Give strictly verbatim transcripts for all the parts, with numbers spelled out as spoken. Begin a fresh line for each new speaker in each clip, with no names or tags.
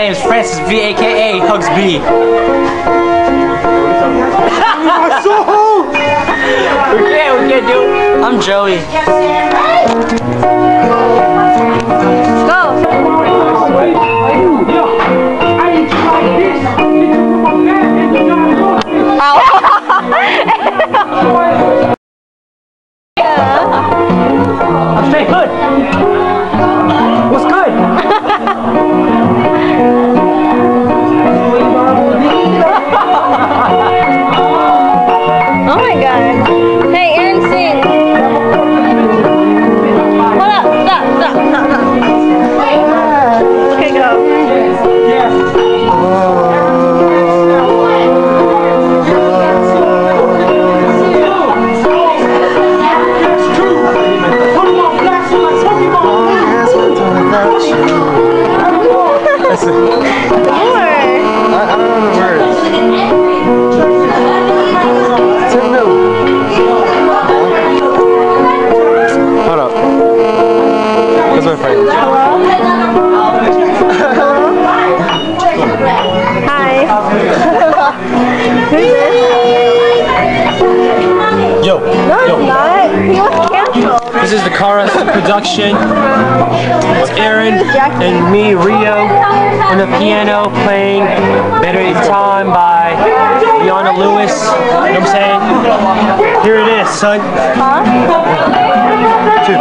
name is Francis V, aka Hugs B. We can't, we can't do it. I'm Joey.
Go.
I'm straight hood. What's good?
Oh my god. Hey, Aaron, sing. Hold up. Stop, stop, stop, stop. Okay, go.
Yo.
No, it's
Yo.
not. He was canceled.
This is the Kara production. It's Aaron and me, Rio, on the piano playing Better in Time by Leona Lewis. You know what I'm saying? Here it is, son.
Huh?
Two.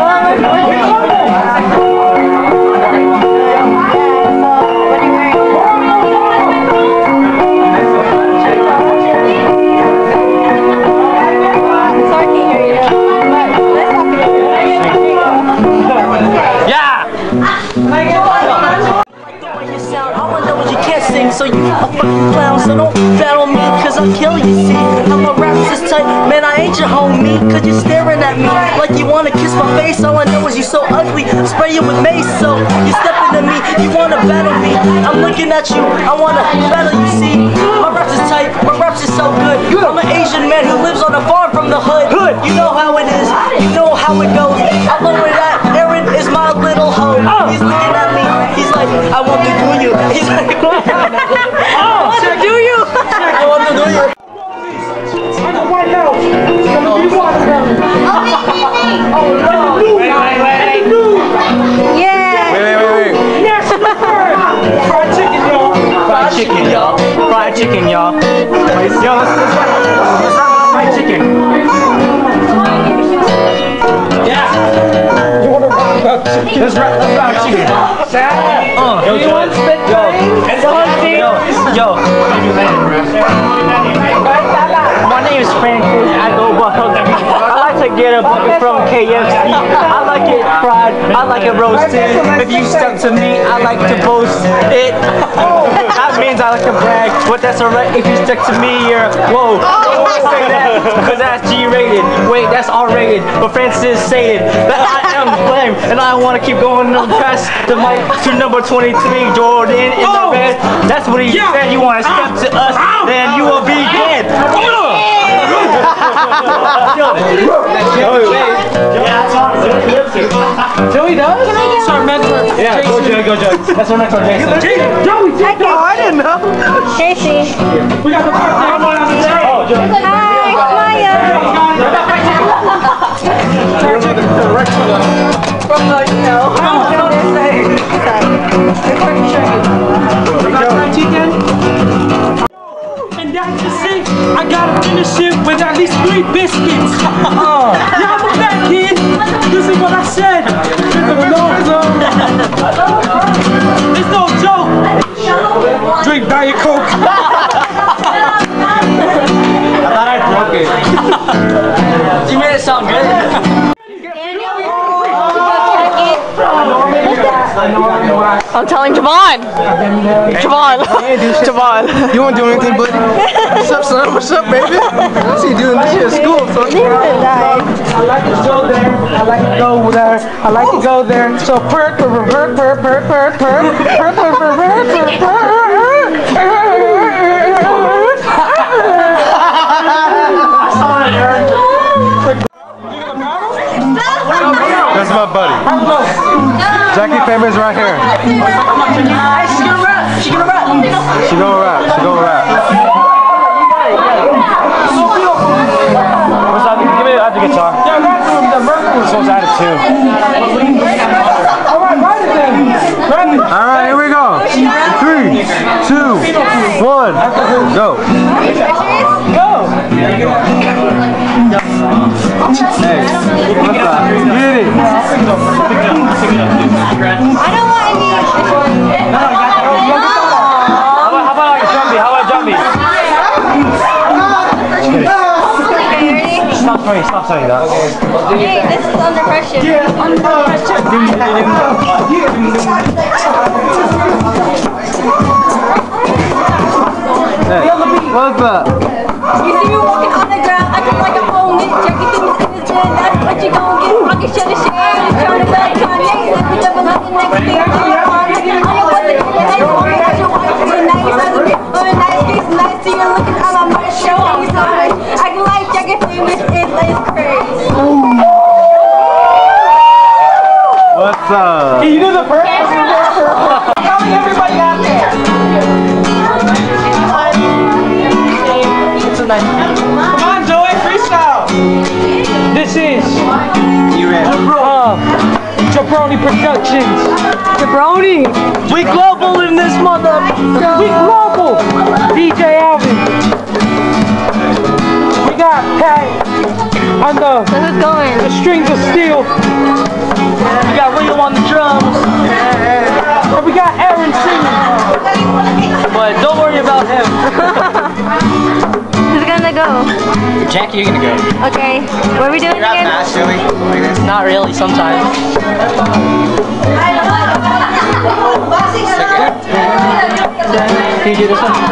So you a fucking clown, so don't battle me, cause I'll kill you, see. I'm a racist type, man, I ain't your homie, cause you're staring at me like you wanna kiss my face. All I know is you so ugly, spray you with mace, so you step into me, you wanna battle me. I'm looking at you, I wanna battle you, see. My raps is tight, my raps is so good. I'm an Asian man who lives on a farm from the hood. You know how it is, you know how it goes. I lower that, Aaron is my little hoe. He's looking at me, he's like, I want to do you. He's like,
I want to do you.
I want to do you.
I'm the White House. It's gonna be one of them. Oh no!
Wait, wait, wait.
Yeah.
Wait, wait, wait, wait.
Yes, fried chicken, y'all.
Fried chicken, y'all. Fried chicken, y'all. Yo, let's let's let's have fried chicken.
You wanna rock about chicken?
Let's rap about chicken. Uh, yo,
You want to spit
yo,
yo,
yo, yo. My name is Francis. I go by Hugs B. I like to get a bucket from K F C. I like it fried. I like it roasted. If you stuck to me, I like to boast it. That means I like to brag. But that's alright. If you stuck to me, you're whoa. Don't say that because that's G-rated. Wait, that's R-rated. But Francis stated that I am flame, and I want to keep going on past the mic to number twenty-three, Jordan in the bed. That's what he said. You want to step to us, then you will be dead.
Joey does?
That's our mentor. Yeah, go Joey, go Joey. That's our mentor, Jason.
Joey, take that. Oh, I didn't know.
Casey.
We got the birthday boy on the table. Oh, Joey.
Hi, Maya.
From the, you know, I don't know what to say.
And that's just it. I gotta finish it with at least three biscuits. Uh, yeah, I'm back, kid. This is what I said. There's no, it's no joke. Drink Diet Coke.
I thought I broke it.
You made it sound good.
I'm telling Javon. Javon. Javon.
You won't do anything, buddy. What's up, son? What's up, baby? I see you doing this shit at school, son.
I like to go there. I like to go there. I like to go there. So perk, perk, perk, perk, perk, perk, perk, perk, perk, perk, perk, perk.
That's my buddy. Jackie Famous right here.
Hey, she's gonna rap. She's gonna
She gonna rap. She gonna rap. What's up? Give me the guitar.
Yeah, rap to him, the Mercury.
This one's out of two.
Alright, write it then. Write it.
Alright, here we go. Three, two, one, go.
Go.
Hey, what's up? Get it.
I don't want any.
How about, how about like a drum beat? How about a drum beat?
Okay, ready?
Stop saying, stop saying that.
Hey, this is under pressure. Under
Hey, what's up?
You see me walking on the ground, I can like a phone it. Jackie things in his head, that's what you gon' get. I can shut the shit out, it's trying to like Kanye. If you never love the next thing, I'm on it. I know what the nigga is for me, cause your wife is nice. I look at on a nice face, nice to you looking out on my show. I'm sorry. I can like Jackie things, it's like crazy.
What's up?
Can you do the first? Calling everybody out there.
It's a nice beat.
Come on, Joey, freestyle. This is
You ready?
uh, Jabroni Productions.
Jabroni! We global in this mother.
We global. D J Alvin. We got Pat on the,
So who's going?
the strings of steel.
We got Rio on the drums.
And we got Aaron singing.
But don't worry about him.
Who's gonna go?
Jackie, you're gonna go.
Okay. What are we doing again?
silly. Like this.
Not really, sometimes.
Can you do this one?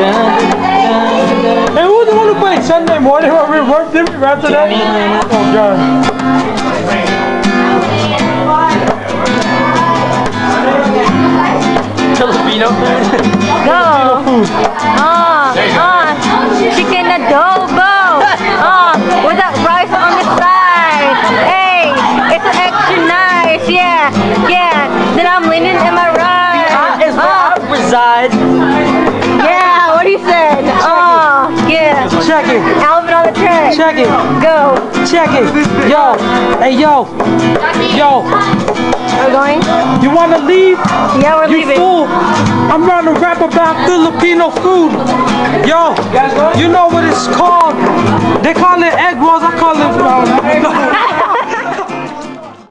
Hey, who was the one who played Sunday morning where we worked different after that? Oh, John.
Filipino food.
Go. Ah, ah, chicken adobo. Ah, with that rice on the side. Hey, it's extra nice. Yeah, yeah. Then I'm leaning in my right.
That is where
Ah,
I reside.
yeah. What he said. Oh, yeah.
Check it.
Alvin on the track.
Check it.
Go.
Check it. Yo. Hey, yo. Yo.
We're going.
You wanna leave?
Yeah, we're
You
leaving.
fool! I'm gonna rap about Filipino food. Yo, you know what it's called? They call it egg